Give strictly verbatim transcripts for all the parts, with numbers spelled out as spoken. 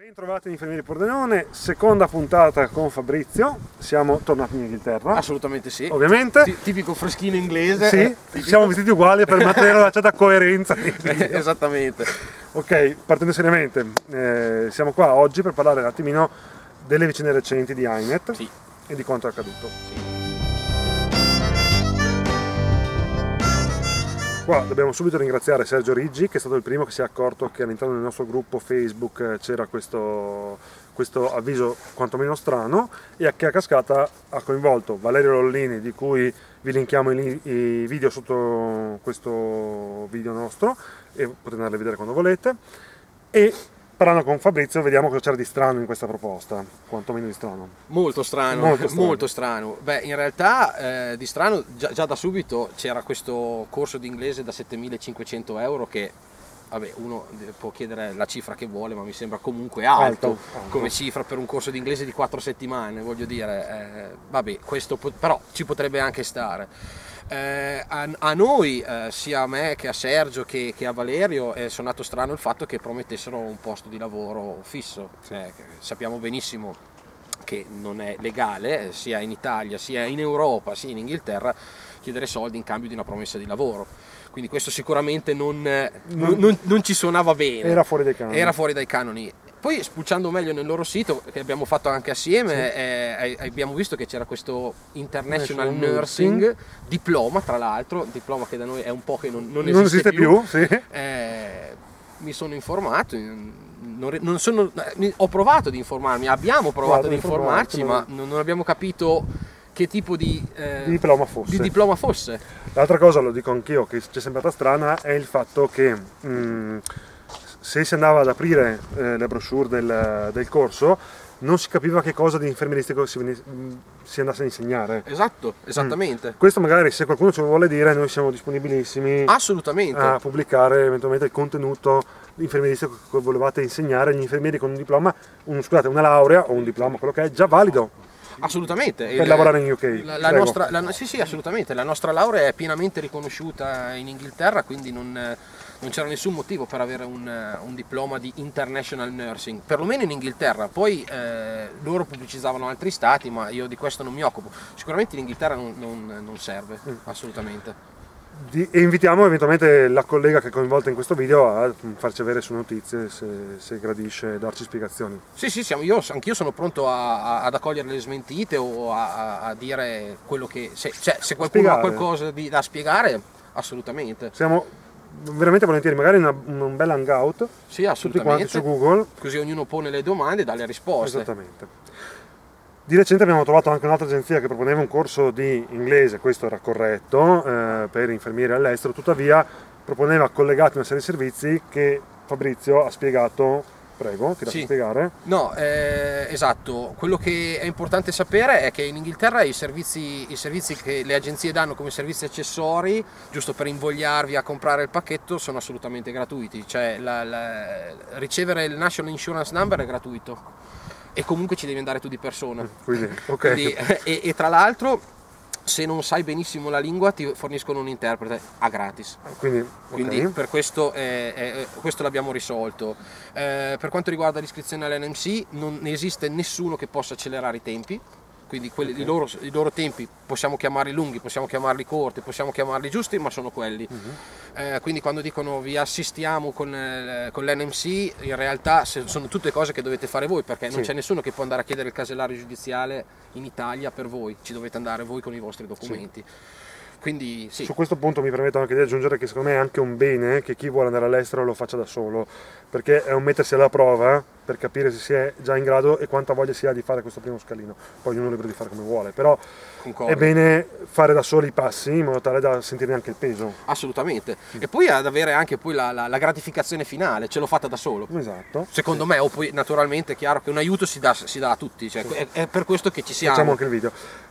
Bentrovati in Infermieri Pordenone, seconda puntata con Fabrizio, siamo tornati in Inghilterra. Assolutamente sì. Ovviamente. T tipico freschino inglese. Sì, tipico. Siamo vestiti uguali per mantenere una certa coerenza. Esattamente. Ok, partendo seriamente, eh, siamo qua oggi per parlare un attimino delle vicende recenti di iNet Sì. e di quanto è accaduto. Sì. Qua dobbiamo subito ringraziare Sergio Riggi, che è stato il primo che si è accorto che all'interno del nostro gruppo Facebook c'era questo, questo avviso quantomeno strano, e che a cascata ha coinvolto Valerio Lollini, di cui vi linkiamo i, i video sotto questo video nostro e potete andarli a vedere quando volete, e parlando con Fabrizio vediamo cosa c'era di strano in questa proposta, quantomeno di strano. Molto strano, molto strano. Molto strano. Beh, in realtà eh, di strano già, già da subito c'era questo corso di inglese da settemilacinquecento euro che, vabbè, uno può chiedere la cifra che vuole, ma mi sembra comunque alto, alto, alto. come cifra per un corso di inglese di quattro settimane, voglio dire, eh, vabbè, questo però ci potrebbe anche stare. Eh, a, a noi, eh, sia a me che a Sergio che, che a Valerio, è suonato strano il fatto che promettessero un posto di lavoro fisso. Eh, sappiamo benissimo che non è legale, sia in Italia, sia in Europa, sia in Inghilterra, chiedere soldi in cambio di una promessa di lavoro. Quindi questo sicuramente non, non, non, non ci suonava bene. Era fuori dai canoni. Era fuori dai canoni. Poi, spulciando meglio nel loro sito, che abbiamo fatto anche assieme, sì. eh, abbiamo visto che c'era questo International National Nursing, Nursing diploma, tra l'altro, diploma che da noi è un po' che non, non, non esiste, esiste più. più sì. eh, mi sono informato, non, non sono, ho provato ad informarmi, abbiamo provato ad informarci, ma non, non abbiamo capito che tipo di, eh, di, diploma fosse. di diploma fosse. L'altra cosa, lo dico anch'io, che ci è sembrata strana, è il fatto che mh, se si andava ad aprire eh, le brochure del, del corso non si capiva che cosa di infermieristico si, venisse, si andasse a insegnare. Esatto, esattamente. Mm. Questo magari, se qualcuno ce lo vuole dire, noi siamo disponibilissimi assolutamente a pubblicare eventualmente il contenuto infermieristico che volevate insegnare agli infermieri con un diploma, un, scusate, una laurea o un diploma, quello che è già valido. Assolutamente. Per il, lavorare in U K. La, la nostra, la, sì, sì, assolutamente. La nostra laurea è pienamente riconosciuta in Inghilterra, quindi non, non c'era nessun motivo per avere un, un diploma di International Nursing, perlomeno in Inghilterra. Poi eh, loro pubblicizzavano altri stati, ma io di questo non mi occupo. Sicuramente in Inghilterra non, non, non serve, mm. assolutamente. Di, e invitiamo eventualmente la collega che è coinvolta in questo video a farci avere su notizie, se, se gradisce darci spiegazioni. Sì, sì, siamo, io, anch'io sono pronto a, a, ad accogliere le smentite o a, a dire quello che... Se, cioè, se qualcuno spiegare. ha qualcosa di, da spiegare, assolutamente. Siamo veramente volentieri, magari una, un bel hangout, sì, assolutamente, tutti quanti su Google. Così ognuno pone le domande e dà le risposte. Esattamente. Di recente abbiamo trovato anche un'altra agenzia che proponeva un corso di inglese, questo era corretto, eh, per infermieri all'estero, tuttavia proponeva collegati una serie di servizi che Fabrizio ha spiegato. Prego, ti lascio sì. spiegare. No, eh, esatto, quello che è importante sapere è che in Inghilterra i servizi, i servizi che le agenzie danno come servizi accessori, giusto per invogliarvi a comprare il pacchetto, sono assolutamente gratuiti, cioè la, la, ricevere il National Insurance Number è gratuito. E comunque ci devi andare tu di persona. Quindi, okay. Quindi, e, e tra l'altro, se non sai benissimo la lingua, ti forniscono un interprete a gratis. Quindi, okay. Quindi per questo, eh, eh, questo l'abbiamo risolto. Eh, per quanto riguarda l'iscrizione all'N M C, non esiste nessuno che possa accelerare i tempi. Quindi quelli, okay. i, loro, i loro tempi possiamo chiamarli lunghi, possiamo chiamarli corti, possiamo chiamarli giusti, ma sono quelli. Uh-huh. eh, quindi quando dicono vi assistiamo con, eh, con l'N M C, in realtà sono tutte cose che dovete fare voi, perché non sì. c'è nessuno che può andare a chiedere il casellario giudiziale in Italia per voi, ci dovete andare voi con i vostri documenti. Sì. Quindi, sì. Su questo punto mi permetto anche di aggiungere che secondo me è anche un bene che chi vuole andare all'estero lo faccia da solo, perché è un mettersi alla prova per capire se si è già in grado e quanta voglia si ha di fare questo primo scalino. Poi ognuno è libero di fare come vuole, però Concordo. È bene fare da soli i passi in modo tale da sentirne anche il peso. Assolutamente. Mm. E poi ad avere anche poi la, la, la gratificazione finale, ce l'ho fatta da solo. Esatto. Secondo sì. me, o poi naturalmente è chiaro che un aiuto si dà, si dà a tutti, cioè, sì. è, è per questo che ci siamo. Facciamo anche il video.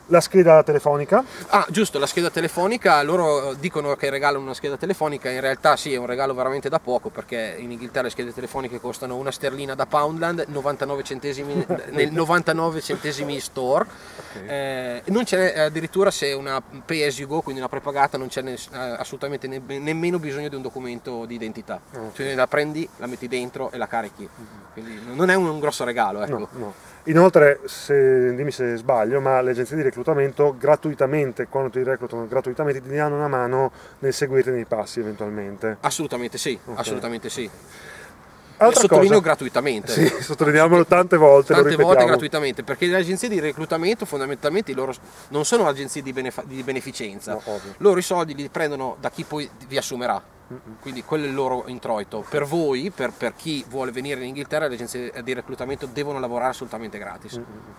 La scheda telefonica? Ah, giusto, la scheda telefonica, loro dicono che regalano una scheda telefonica, in realtà sì, è un regalo veramente da poco, perché in Inghilterra le schede telefoniche costano una sterlina da Poundland, novantanove centesimi nel novantanove centesimi store. Okay. Eh, non c'è addirittura, se è una pay as you go, quindi una prepagata, non c'è ne, assolutamente ne, nemmeno bisogno di un documento di identità. Okay. Cioè la prendi, la metti dentro e la carichi. Quindi non è un, un grosso regalo, ecco. No, no. Inoltre, se, dimmi se sbaglio, ma le agenzie di reclutamento gratuitamente, quando ti reclutano gratuitamente, ti danno una mano nel seguirti nei passi eventualmente? Assolutamente sì, okay. Assolutamente sì. Altra sottolineo cosa, gratuitamente. Sì, sottolineiamolo tante volte. Tante volte gratuitamente, perché le agenzie di reclutamento fondamentalmente loro non sono agenzie di, benef- di beneficenza, no, loro i soldi li prendono da chi poi vi assumerà. Quindi quello è il loro introito. Per voi, per, per chi vuole venire in Inghilterra, le agenzie di reclutamento devono lavorare assolutamente gratis.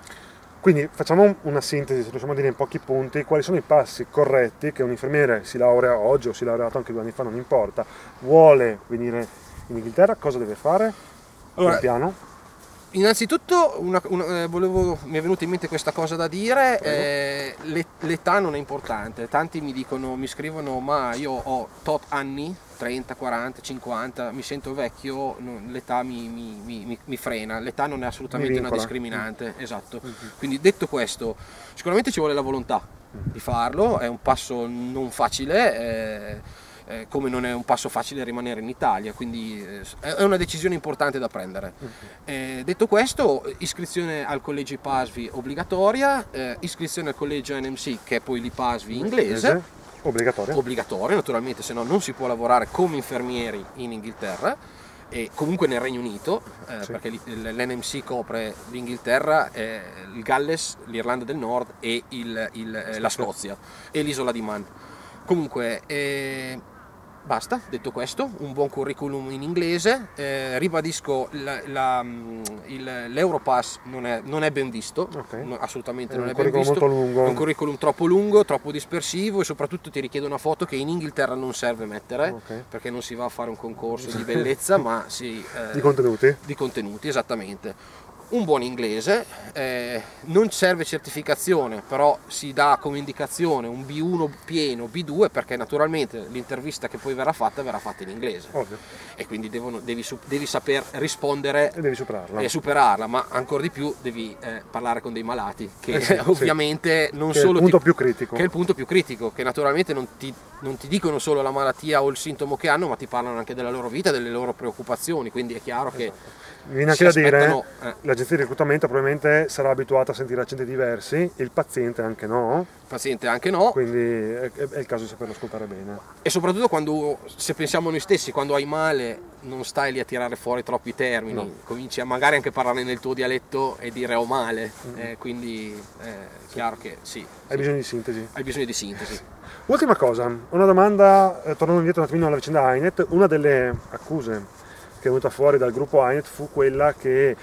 Quindi facciamo una sintesi, se riusciamo a dire in pochi punti, quali sono i passi corretti che un infermiere si laurea oggi o si è laureato anche due anni fa, non importa, vuole venire in Inghilterra, cosa deve fare? Allora, un piano? Innanzitutto una, una, eh, volevo, mi è venuta in mente questa cosa da dire, eh, l'età non è importante, tanti mi dicono, mi scrivono ma io ho tot anni, trenta, quaranta, cinquanta, mi sento vecchio, no, l'età mi, mi, mi, mi frena, l'età non è assolutamente una discriminante, mm. esatto. Mm-hmm. Quindi detto questo, sicuramente ci vuole la volontà mm. di farlo, è un passo non facile, eh, Eh, come non è un passo facile rimanere in Italia, quindi eh, è una decisione importante da prendere. Eh, detto questo, iscrizione al collegio I P A S V I obbligatoria, eh, iscrizione al collegio N M C, che è poi l'I P A S V I inglese, obbligatoria, obbligatoria naturalmente, se no non si può lavorare come infermieri in Inghilterra e comunque nel Regno Unito, eh, sì. perché l'N M C copre l'Inghilterra, eh, il Galles, l'Irlanda del Nord e il, il, la Scozia e l'isola di Man. Comunque eh, basta, detto questo, un buon curriculum in inglese, eh, ribadisco la, la, il, l'Europass non è, non è ben visto, okay. no, assolutamente non è ben visto, molto lungo. È un curriculum troppo lungo, troppo dispersivo e soprattutto ti richiede una foto che in Inghilterra non serve mettere, okay. perché non si va a fare un concorso di bellezza ma si... Eh, di contenuti? Di contenuti, esattamente. Un buon inglese, eh, non serve certificazione, però si dà come indicazione un B uno pieno, B due, perché naturalmente l'intervista che poi verrà fatta verrà fatta in inglese. Ovvio. E quindi devono, devi, devi saper rispondere e devi superarla. E superarla, ma ancora di più devi eh, parlare con dei malati, che eh sì, ovviamente sì. non che solo... È il punto ti, più critico. Che è il punto più critico, che naturalmente non ti, non ti dicono solo la malattia o il sintomo che hanno, ma ti parlano anche della loro vita, delle loro preoccupazioni, quindi è chiaro esatto. che... Mi viene anche da dire, eh. l'agenzia di reclutamento probabilmente sarà abituata a sentire accenti diversi, il paziente anche no. Il paziente anche no. Quindi è, è il caso di saperlo ascoltare bene. E soprattutto quando, se pensiamo a noi stessi, quando hai male non stai lì a tirare fuori troppi termini, no. cominci a magari anche parlare nel tuo dialetto e dire ho male, mm-hmm. eh, quindi è chiaro che sì. Hai sì. bisogno di sintesi. Hai bisogno di sintesi. Ultima cosa, una domanda, eh, tornando indietro un attimino alla vicenda I N E T, una delle accuse che è venuta fuori dal gruppo I N E T fu quella che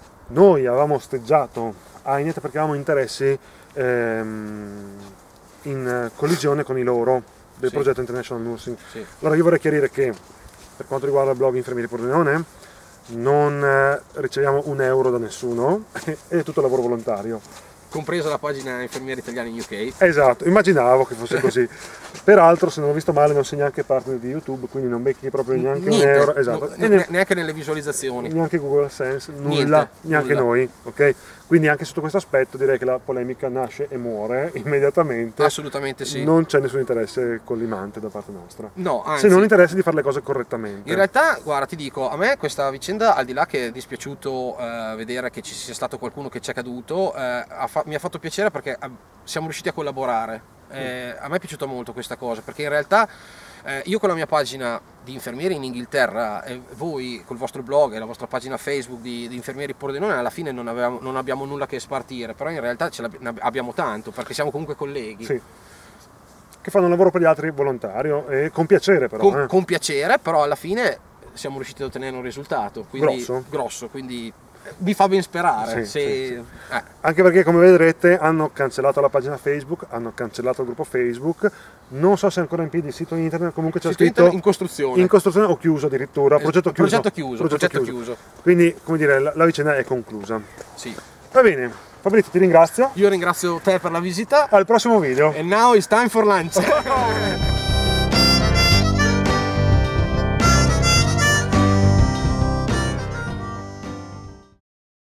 noi avevamo osteggiato I N E T perché avevamo interessi ehm, in collisione con i loro del sì. progetto International Nursing. Sì. Allora io vorrei chiarire che per quanto riguarda il blog Infermieri Pordenone non eh, riceviamo un euro da nessuno, è tutto lavoro volontario. Compresa la pagina Infermieri Italiani in U K. Esatto, immaginavo che fosse così. Peraltro, se non ho visto male, non sei neanche partner di YouTube, quindi non becchi proprio neanche Niente, un euro. Esatto. No, ne, neanche nelle visualizzazioni. Neanche Google AdSense, nulla, Niente, neanche nulla. noi, ok? Quindi anche sotto questo aspetto direi che la polemica nasce e muore immediatamente. Assolutamente sì. Non c'è nessun interesse collimante da parte nostra. No, anzi. Se non interesse di fare le cose correttamente. In realtà, guarda, ti dico, a me questa vicenda, al di là che è dispiaciuto eh, vedere che ci sia stato qualcuno che ci è caduto, eh, ha fa- mi ha fatto piacere perché siamo riusciti a collaborare. Eh, a me è piaciuta molto questa cosa, perché in realtà eh, io con la mia pagina di infermieri in Inghilterra e voi col vostro blog e la vostra pagina Facebook di, di Infermieri Pordenone alla fine non, avevamo, non abbiamo nulla che spartire, però in realtà ce abbiamo tanto, perché siamo comunque colleghi. Sì. Che fanno un lavoro per gli altri volontario e con piacere però. Con, eh. con piacere, però alla fine siamo riusciti ad ottenere un risultato quindi, grosso. grosso, quindi mi fa ben sperare. Sì, se... sì, sì. Eh. Anche perché come vedrete hanno cancellato la pagina Facebook, hanno cancellato il gruppo Facebook, non so se è ancora in piedi il sito internet, comunque c'è sito scritto in costruzione. in costruzione o chiuso addirittura, progetto chiuso. Progetto chiuso, progetto progetto chiuso. chiuso. Quindi come dire la, la vicenda è conclusa. Sì. Va bene, Fabrizio, ti ringrazio. Io ringrazio te per la visita. Al prossimo video. And now it's time for lunch.